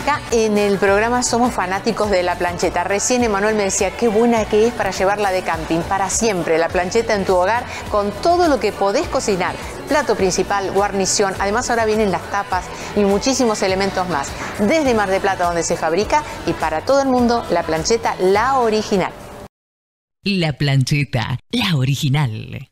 Acá en el programa somos fanáticos de la plancheta. Recién Emanuel me decía qué buena que es para llevarla de camping, para siempre. La plancheta en tu hogar con todo lo que podés cocinar. Plato principal, guarnición, además ahora vienen las tapas y muchísimos elementos más. Desde Mar del Plata, donde se fabrica, y para todo el mundo, la plancheta, la original. La plancheta, la original.